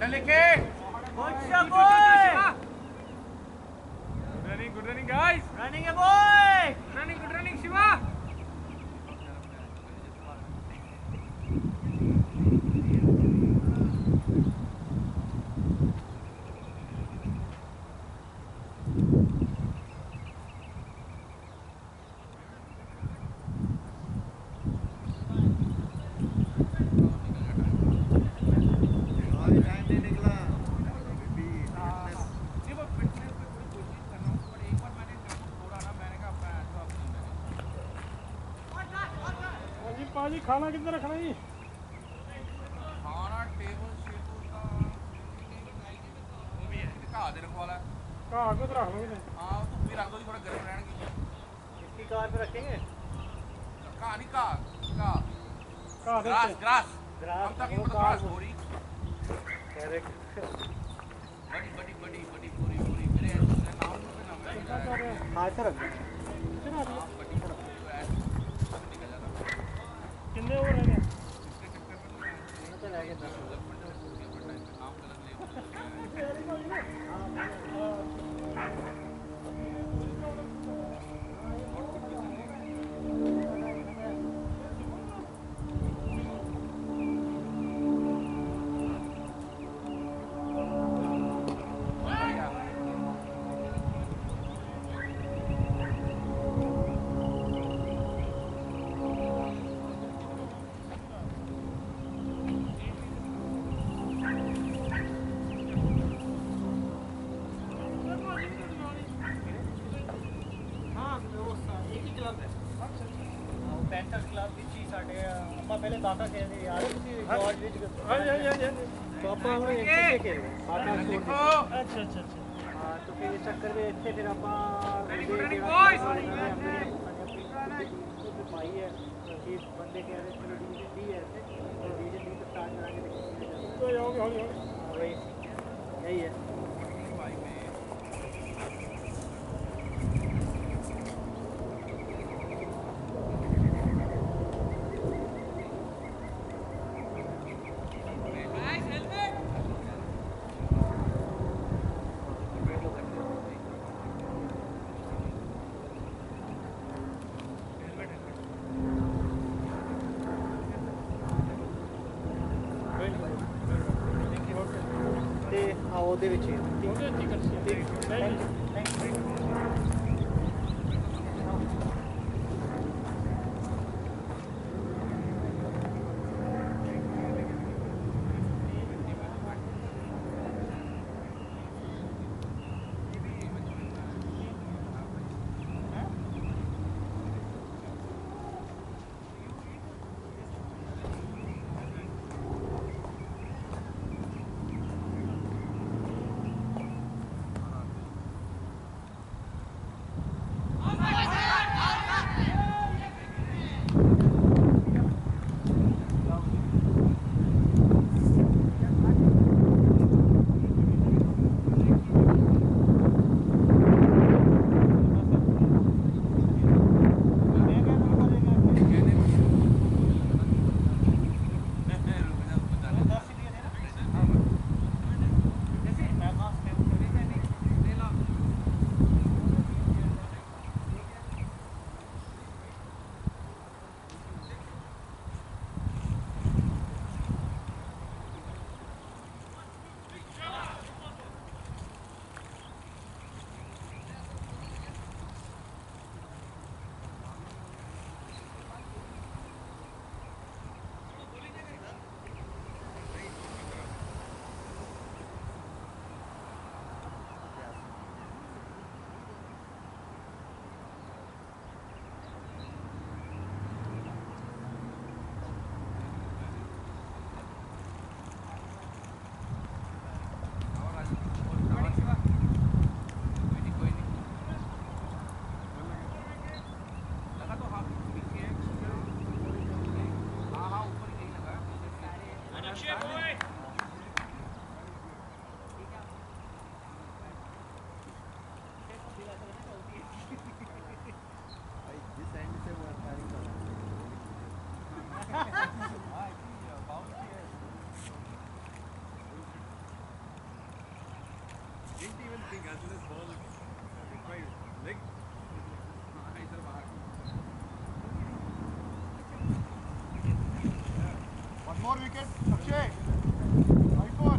लेके good running guys, running a boy, good running Shiva. पाजी खाना कितना रखना है? खाना टेबल शेबल का वो भी है, कहाँ दे रखवा वाला है? कहाँ को तो रख लो इन्हें। हाँ तो भी रख दो, थोड़ा गर्म रहने की। इसकी कार पे रखेंगे? कहाँ नहीं कहाँ कहाँ? ग्रास ग्रास हम तक इनको ग्रास बोरी। करेक्ट। बड़ी बोरी मेरे नाम पे नाम है। हाँ सर रख दो। कितने और रह गए? तो रह गए 10। नाम गलत ले। पहले बाका खेलते यार जॉर्ज विच हां तो अपन हम इनसे खेल बाका देखो अच्छा हां तो फिर इस चक्कर में इतने फिर अपन बॉयज भाई है कि बंदे कह रहे चलो डिवीजन डी है ऐसे तो डिवीजन डी तो स्टार्ट कराके देखेंगे तो होगी वही यही है ਉਹਦੇ ਵਿੱਚ ਹੀ ਉਹਦੇ ਵਿੱਚ ਹੀ ਕਰ ਸੀ thank you looking as soon as ball hit by leg. इधर बाहर. One more wicket, Akshay. Right on.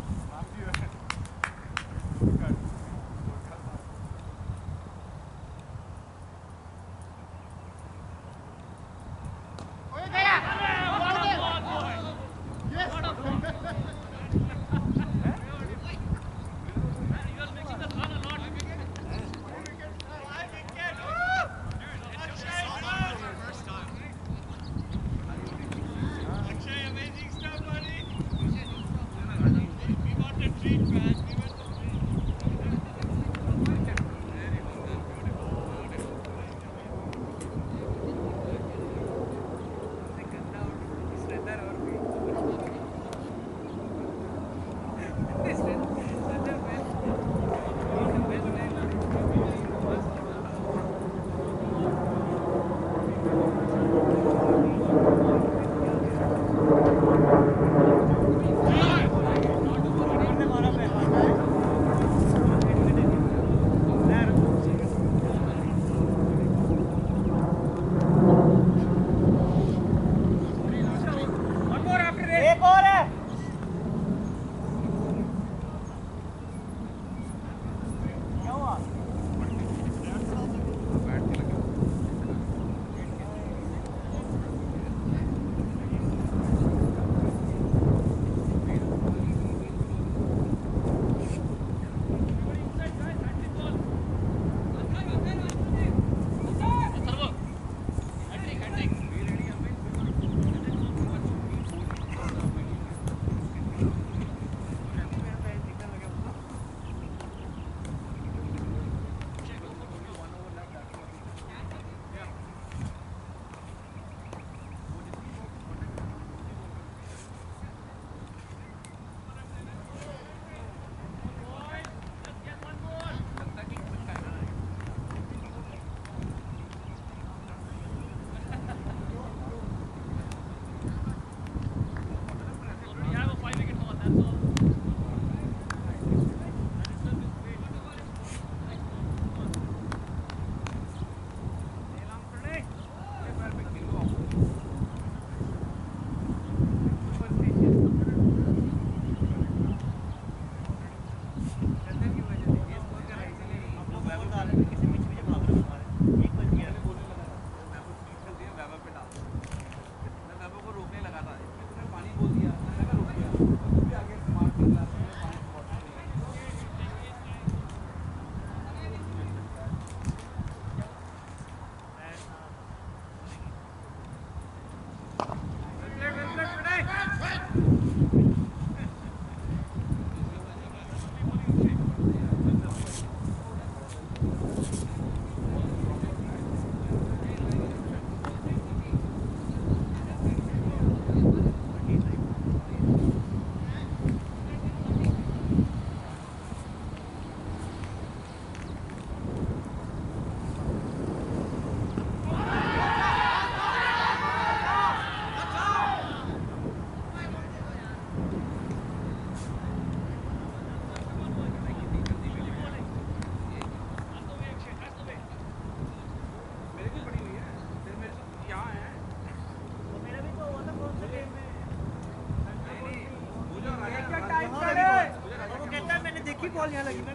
Ball यहाँ लगी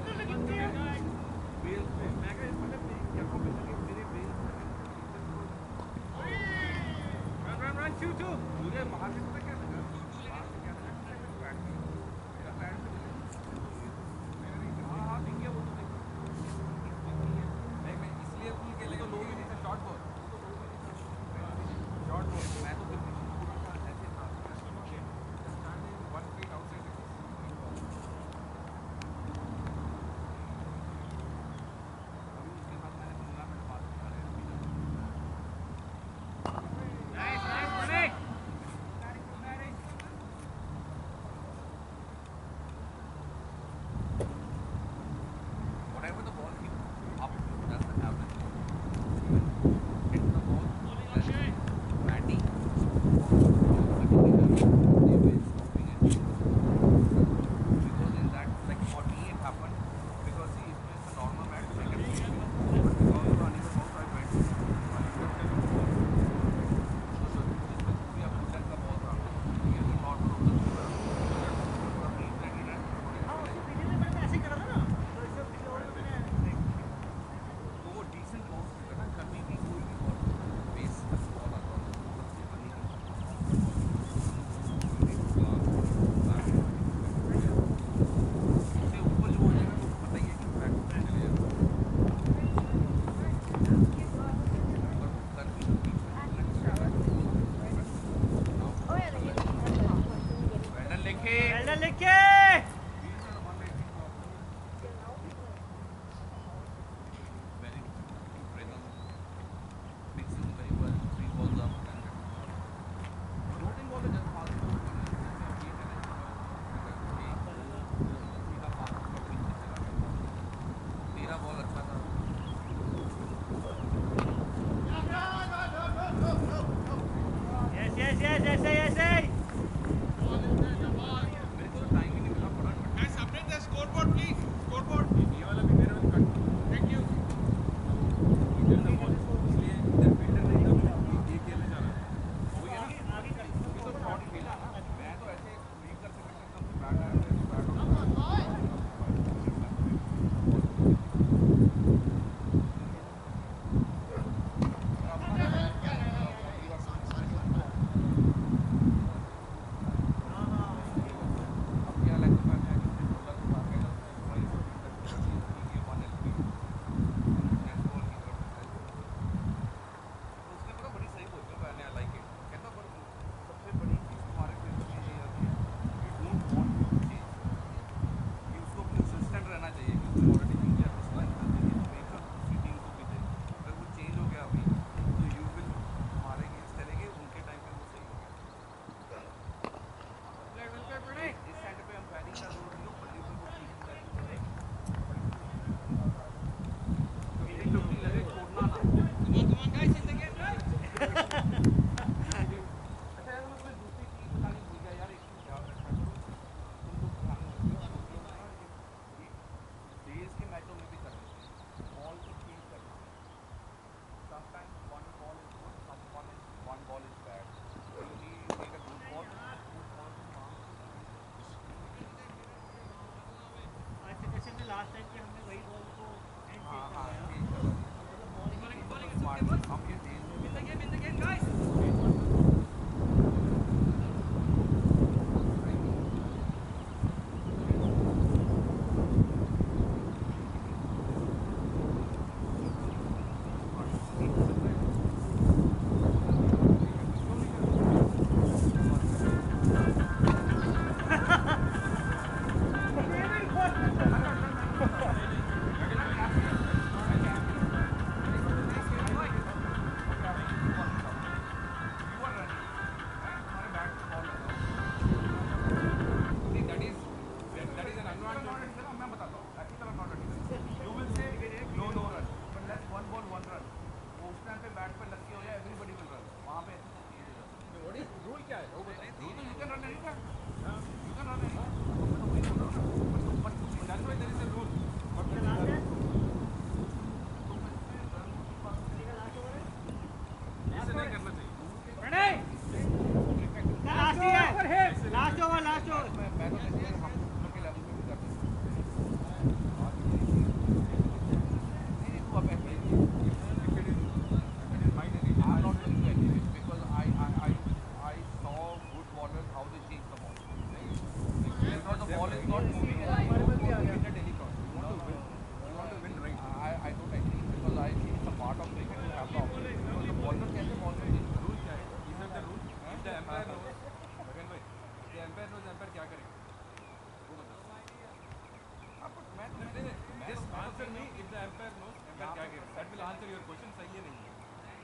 answer me if the umpire knows umpire क्या करेगा. That will answer your question. सही है नहीं है.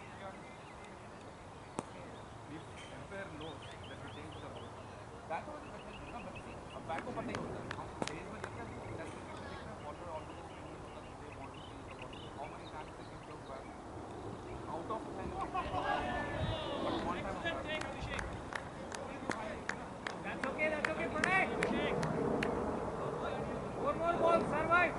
If umpire knows that we change the ball. Back over the question ना बच्चे. अब back over नहीं होता. हम stage में देखते हैं. That's the thing. देखते हैं. Bowler already they want to change the ball. How many times they can throw back? Out of 10. But one time. That's okay, Pranay. One more ball, survive.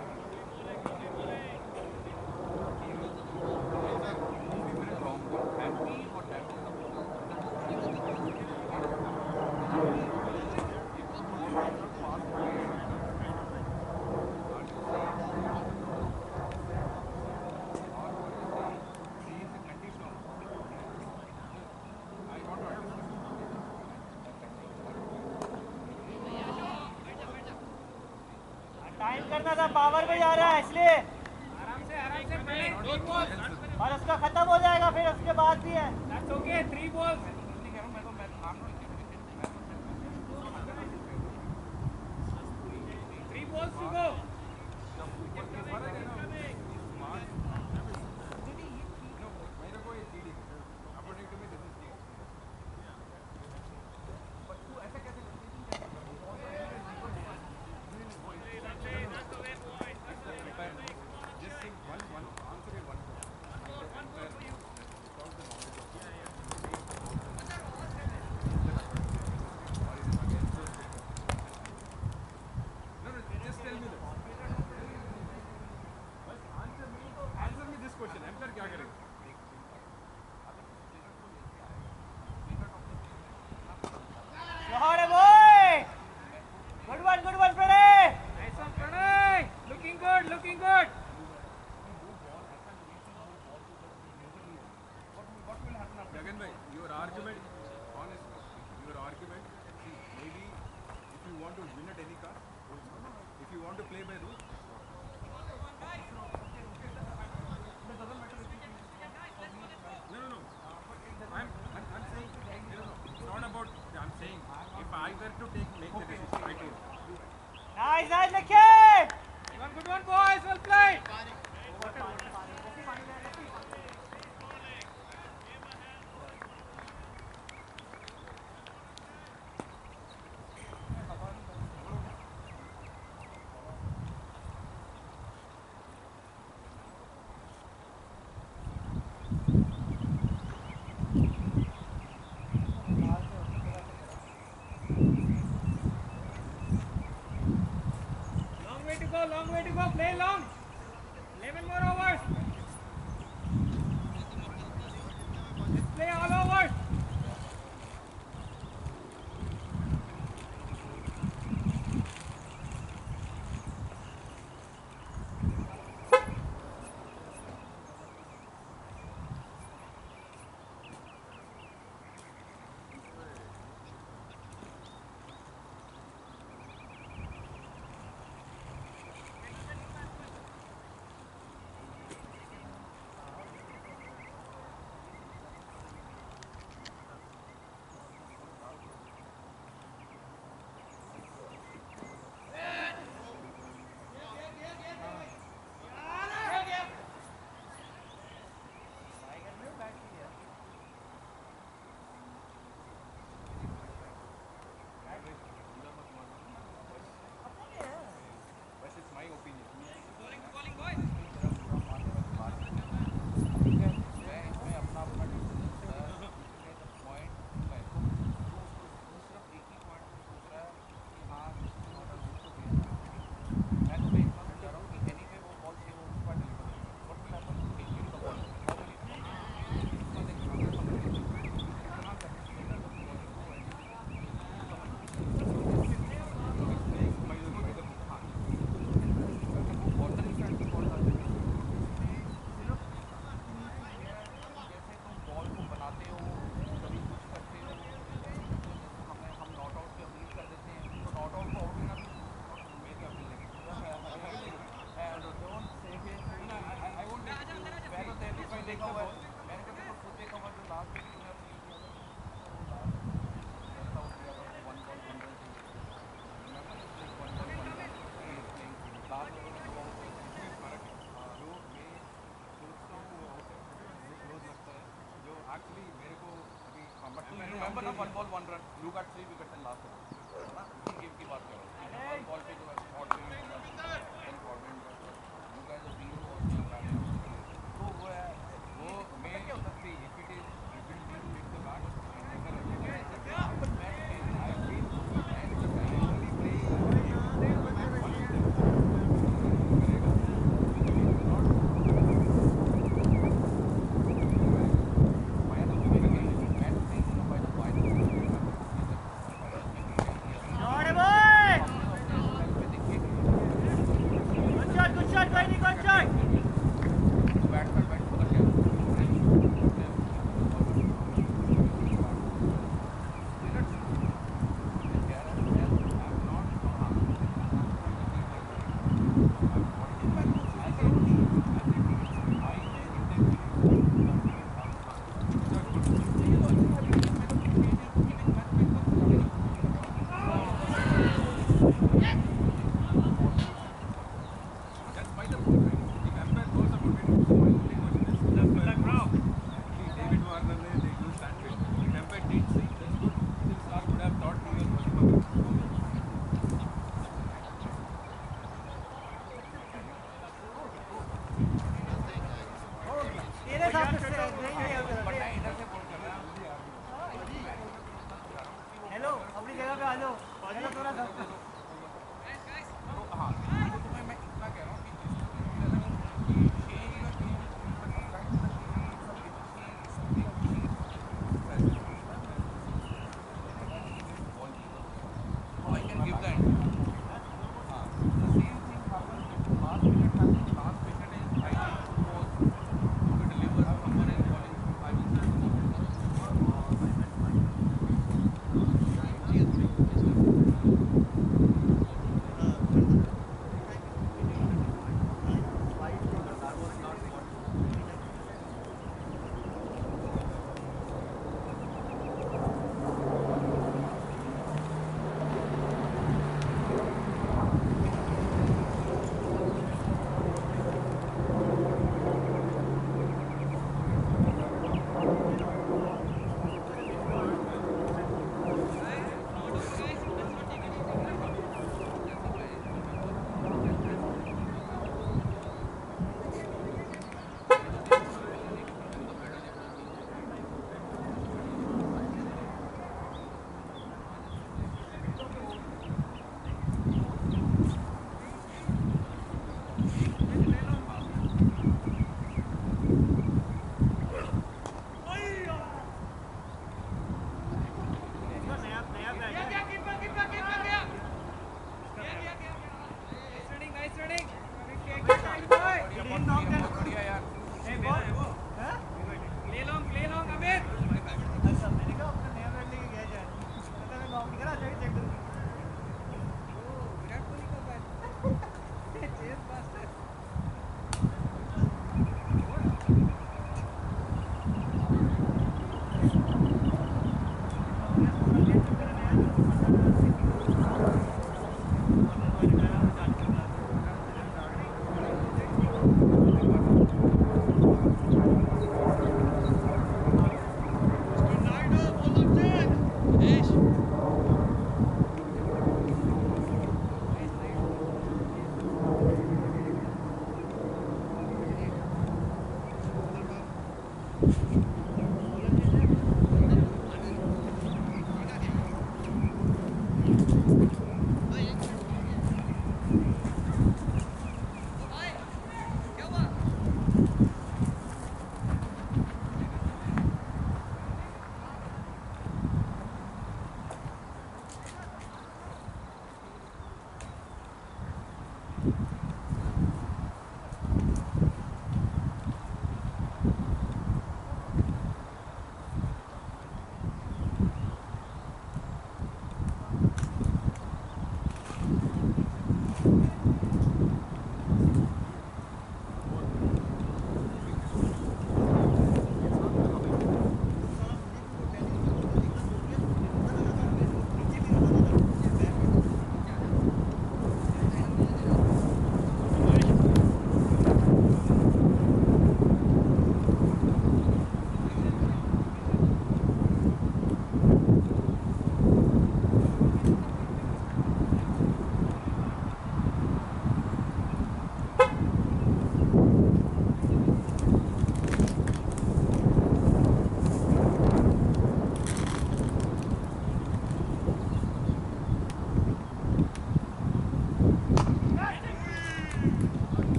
Time करना था, power पे जा रहा है इसलिए आराम से Pranay. 3 balls और उसका खत्म हो जाएगा फिर उसके बाद भी है. That's okay, 3 balls. 3 balls to go. Good one, Pranay. Nice one, Pranay. Looking good. What will happen after? Gagan bhai, your argument, honestly, see, maybe if you want to win at any cost, if you want to play by rules, I'm saying, it's not about, I'm saying, if I were to make the decision, I do. Nice, Nikhil. Good one, boys. Well played. Long way to go, play long. 11 more overs. Let's play all overs. remember ना 1 ball 1 run. You got 3 wickets in last over. ना इसी game की बात कर रहा हूँ. 1 ball पे जो है short पे then forward you guys are 0 और तो वो है वो मैं क्या हो सकती है if it is you will take the bat and never but match I feel and the only play hello अपनी जगह पे आ जाओ थोड़ा सा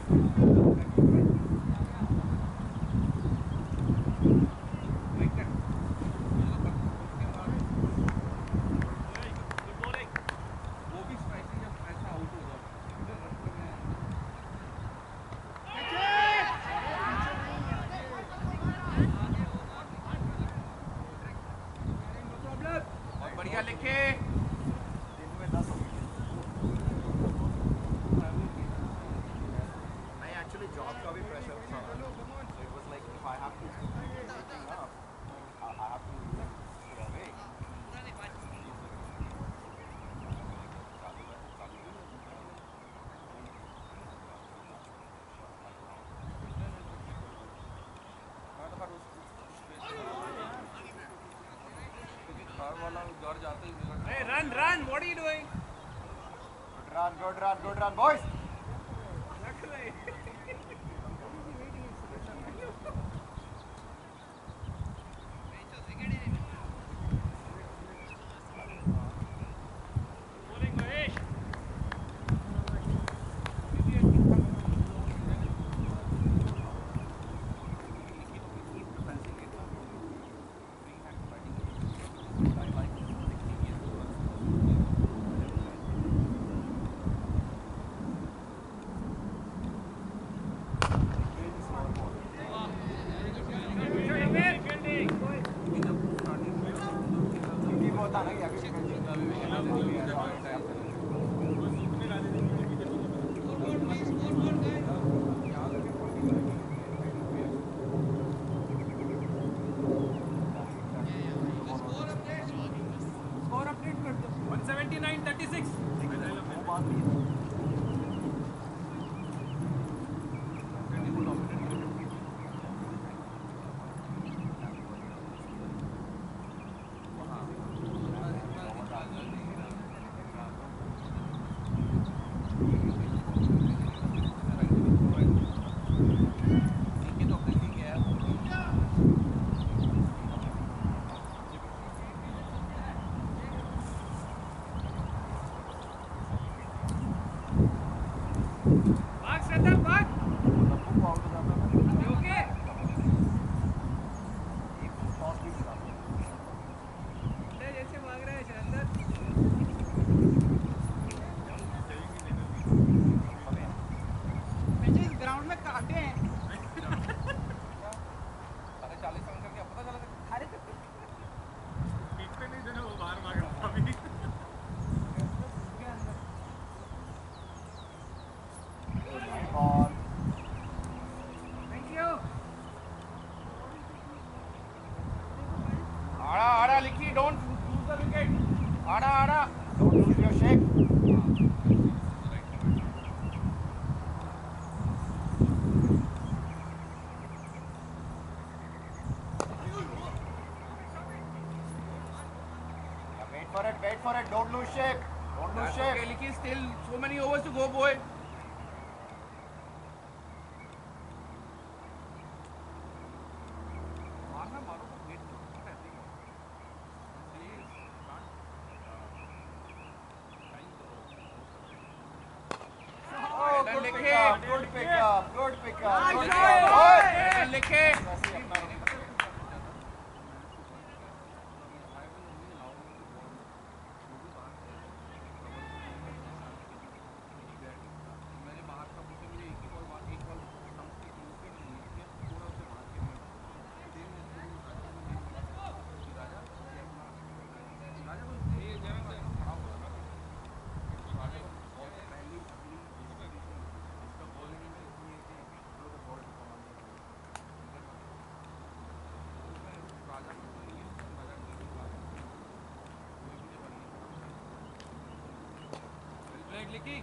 बढ़िया लिखे दिन में 10 हो गए नहीं एक्चुअली जॉब का भी प्रेशर था so it was like if I have to keep waking up I have to stay awake Hey, run! What are you doing? good run boys Don't lose the wicket. Ada. don't lose your shape wait for it don't lose shape Okay, Licky, still so many overs to go, boy. good pickup Licky. Licky.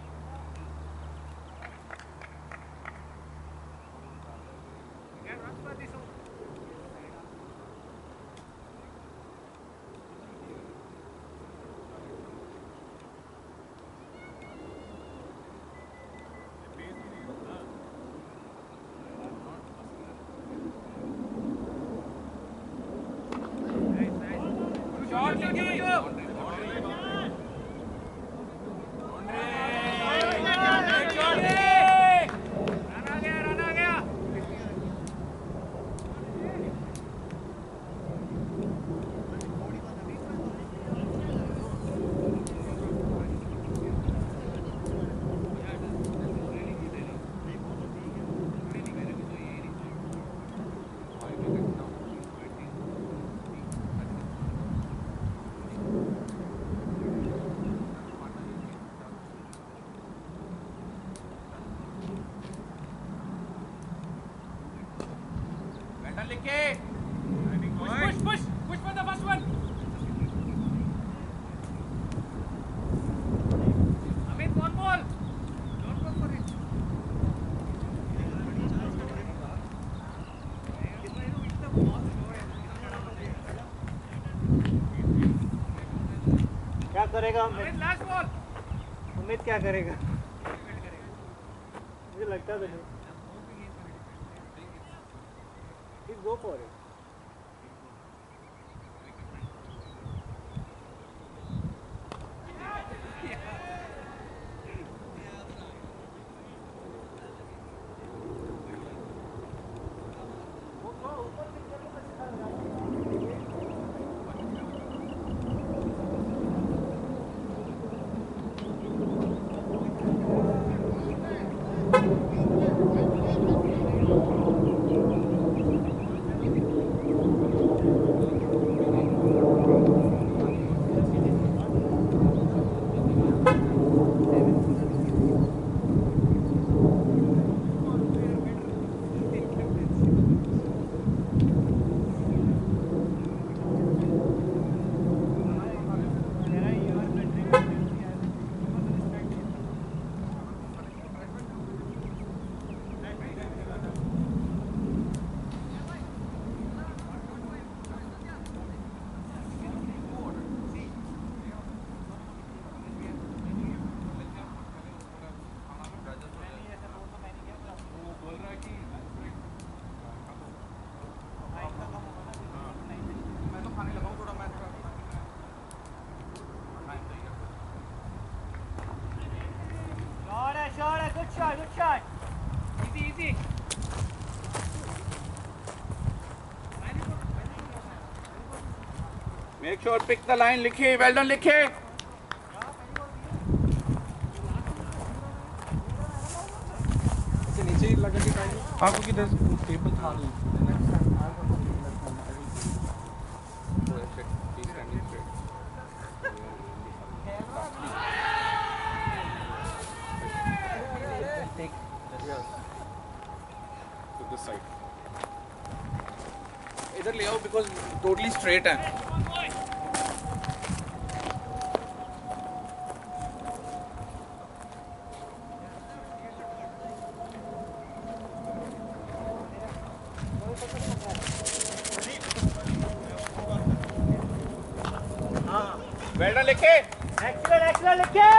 Shot, Licky. लिखे Push for the first one. Amit, one ball. Don't go for it. क्या करेगा Amit, last ball. उम्मीद क्या करेगा मुझे लगता तो नहीं Please go for it. Good shot, good shot. Easy. Make sure pick the line लिखे well done लिखे नीचे ही लगा के आपको किधर टेबल था नहीं इधर ले आओ बिकॉज टोटली स्ट्रेट है वेल डन लिखे Excellent, लिखे.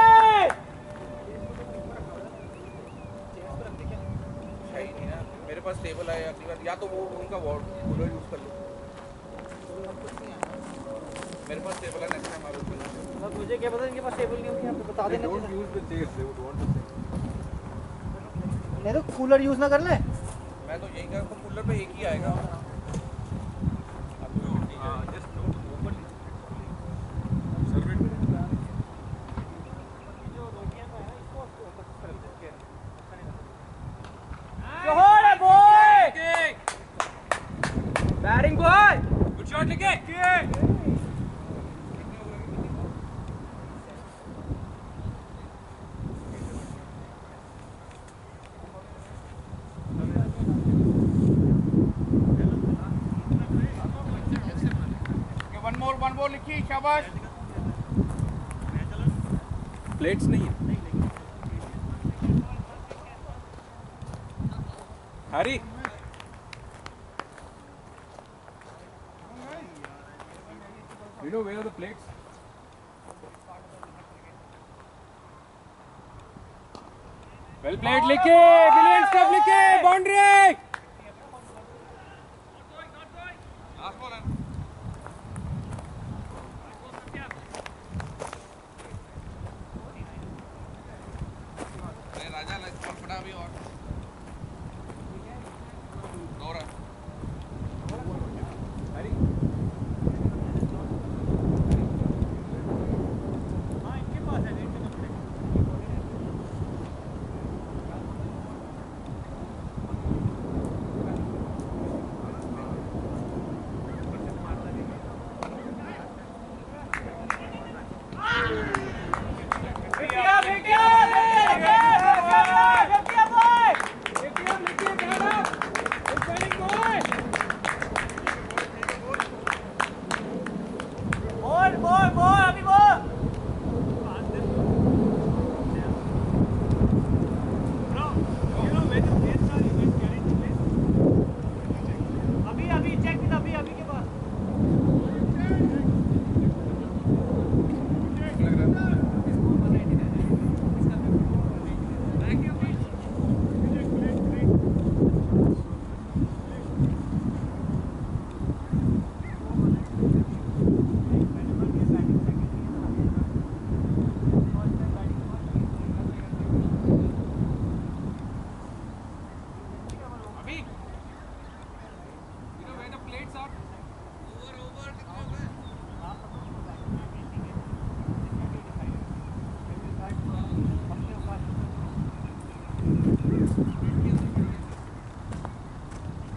सही नहीं ना मेरे पास टेबल है अगली बार या तो वो उनका कूलर यूज कर लो मेरे पास टेबल है नेक्स्ट टाइम आप यूज अब मुझे क्या पता इनके पास टेबल नहीं होगी आपको बता देना don't use the chairs they would want to say नहीं तो कूलर यूज ना कर ले मैं तो यही कह रहा हूँ कूलर पे एक ही आएगा just open serve it Johor boy. Batting boy. Good shot लिखे. one more लिखी शाबाश plates नहीं है Hari you know where are the plates well played लिखे brilliant stuff लिखे boundary लास्ट बॉल है राजा लास्ट बॉल पड़ा अभी और दो run Hari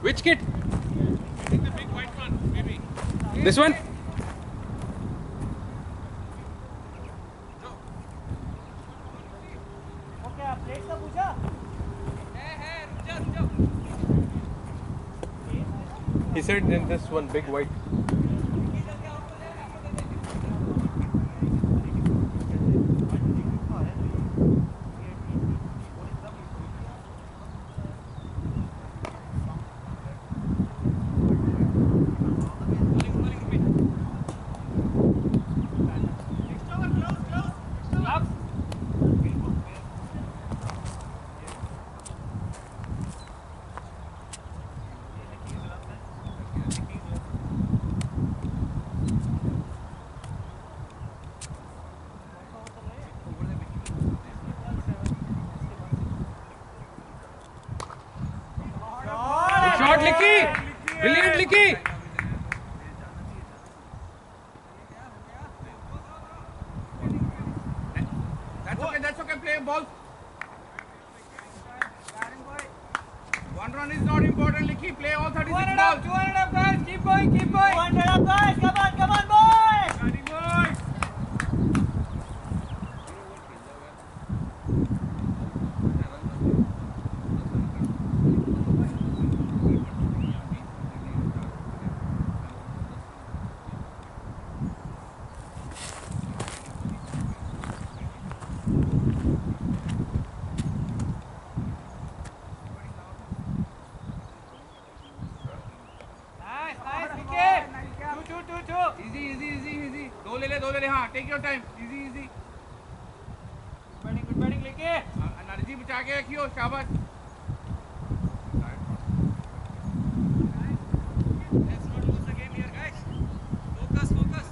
Which kit? Take the big white one, maybe. This one? Okay आप प्लेट का पूछा He said in this one big white. Shot, Licky! Brilliant, Licky! That's okay, play ball. One run is not important, Licky. Play all 36 balls. 200 up guys, keep going 200 up guys, come on boys. Batting boys. Nice wicket. Two. Easy. दो ले ले हाँ. Take your time. Easy. Good batting Licky. Energy बचा के रखियो, शाबाश. Let's not lose the game here guys. Focus.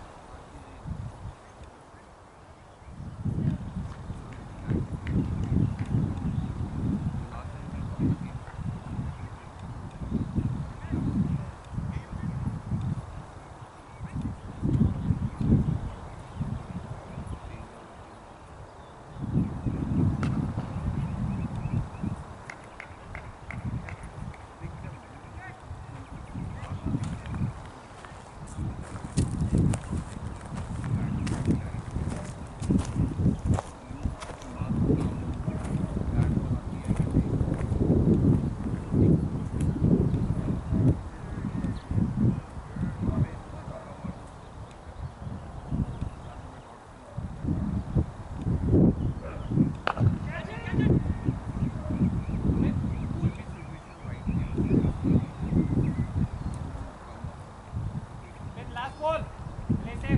Last ball. Play safe.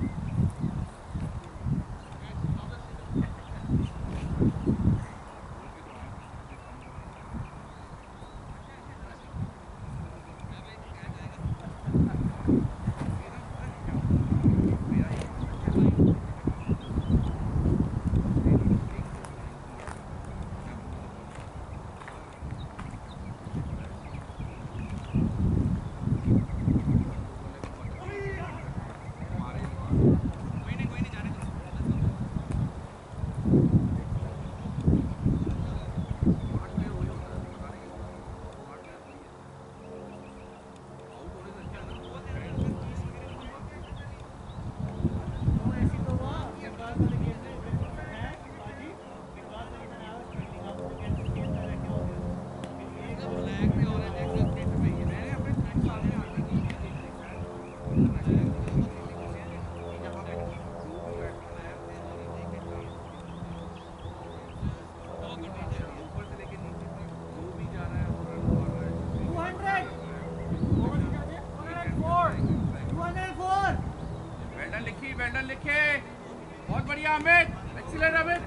Well done, लिखे. बहुत बढ़िया Amit. Excellent Amit.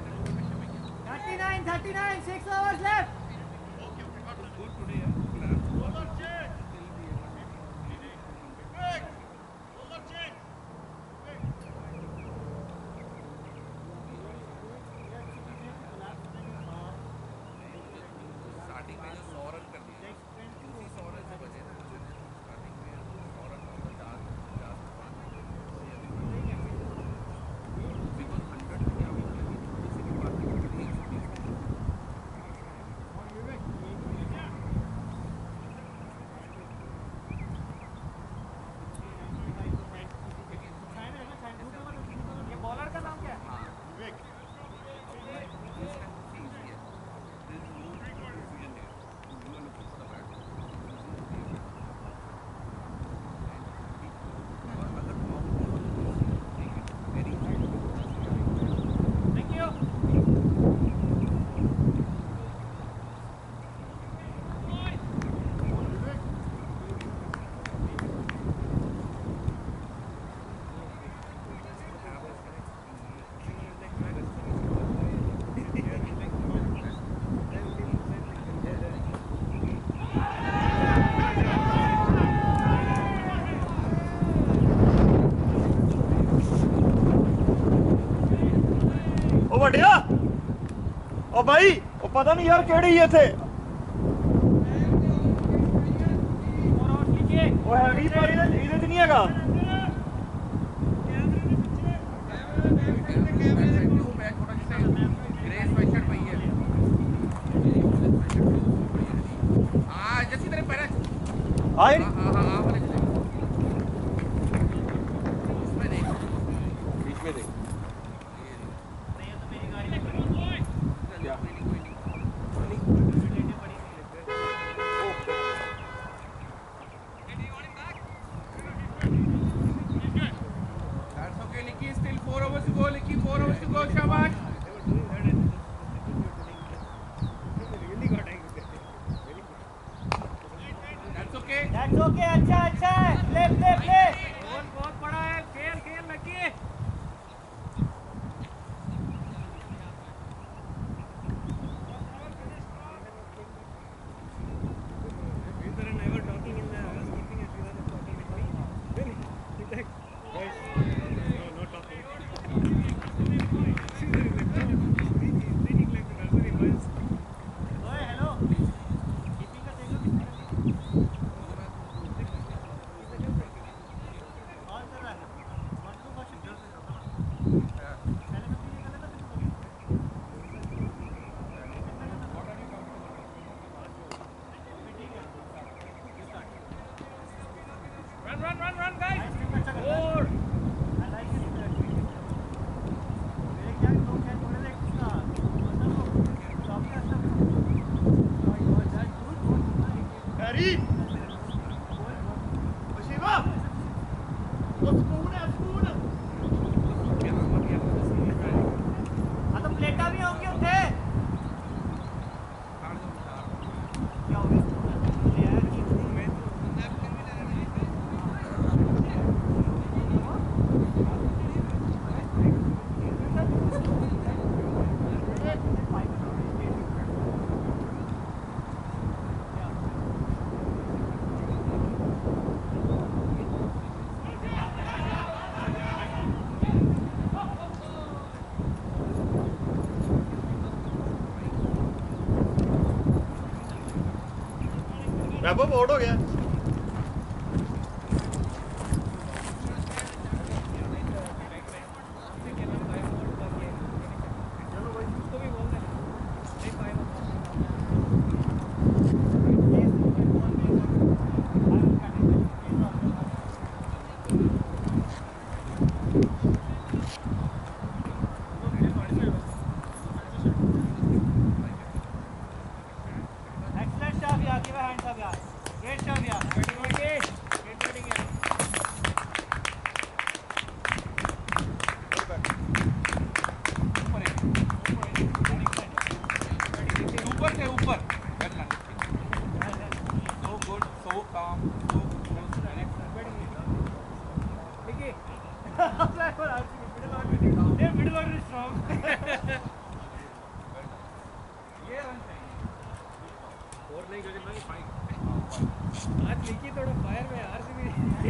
39, 6 hours left. Good today. ਵੱਡਿਆ ਉਹ ਬਾਈ ਉਹ ਪਤਾ ਨਹੀਂ ਯਾਰ ਕਿਹੜੀ ਇੱਥੇ ਉਹ ਹੈਗੀ ਪਰ ਇਹਦੇ 'ਚ ਨਹੀਂ ਹੈਗਾ आए बीच में देख That's okay, Licky. Still 4 hours to go, Licky. 4 hours to go, Shabash. That's okay. That's okay. अच्छा अच्छा है. Play play play. बहुत बड़ा है. खेल खेल Lucky. Run, guys. Four. Harry Shiva वो स्पून है स्पून हाँ तो प्लेटा भी होंगे उठे. क्या हो गया? रैपअप आउट हो गया Excellent job, yeah. Give a hands up, yeah. Great job, yeah. Great batting, yeah. ऊपर से ऊपर. So good, so calm, so close. Vicky. Fly for RCB. Middle order is strong. ये रन चाहिए. और नहीं गगन भाई 5 आज लिखी थोड़ा फायर में RCB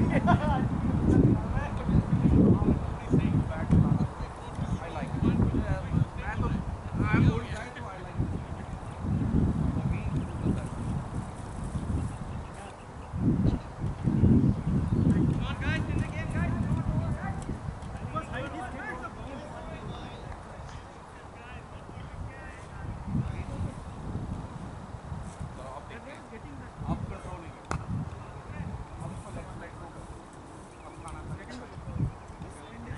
I like it. I'm old guy, so I like it. For me, it's the best. Come on, guys, in the game, guys. आप कंट्रोलिंग अब इसको लेफ्ट राइट को अब खाना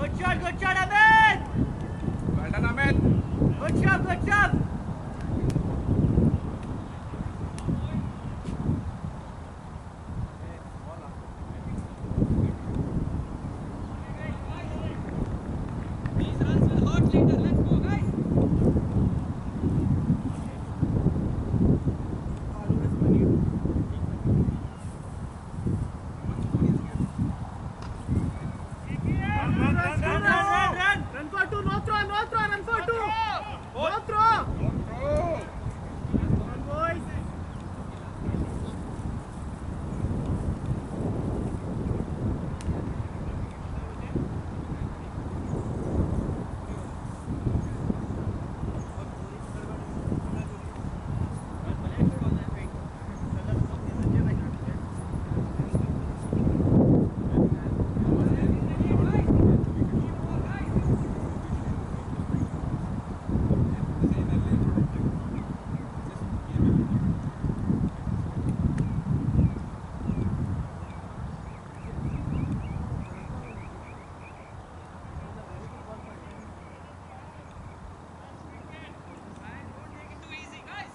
Good shot, Amit! Well done, Amit. Good shot, good shot! These runs will hurt later. Let's go, guys. Run for two, no throw, run for two! No throw! Come on, boys! Don't take it too easy, guys.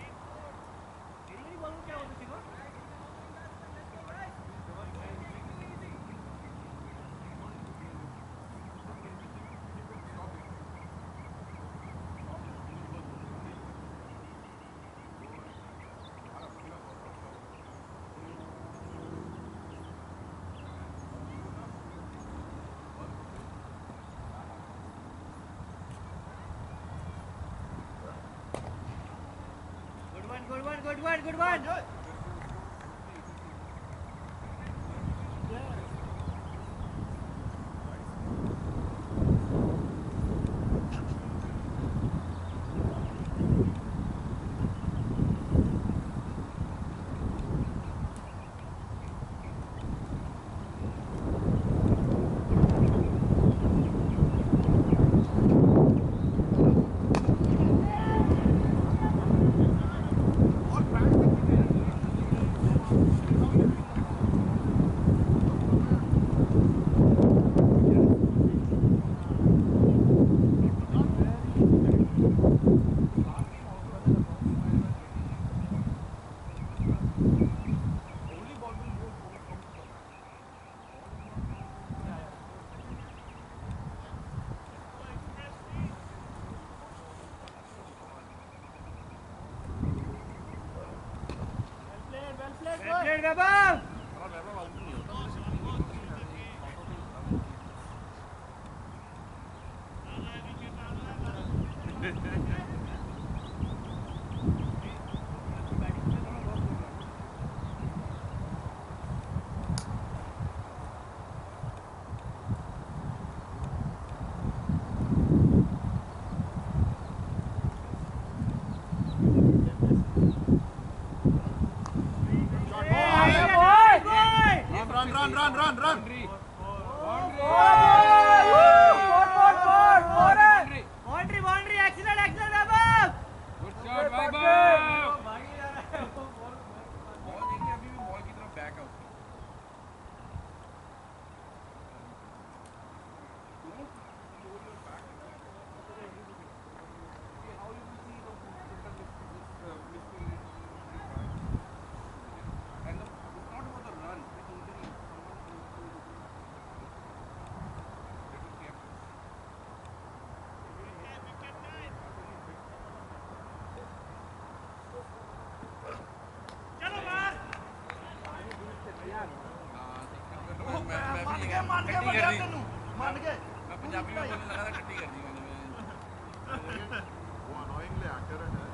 Good one! Well played, Vaibhav! Run. Boundary, excellent, Vaibhav! Good shot, Vaibhav. Ball देखिए अभी भी ball की तरफ back out मैं पंजाबी में बोलने लगा था, टट्टी कर दी मैंने। वो annoyingly accurate है।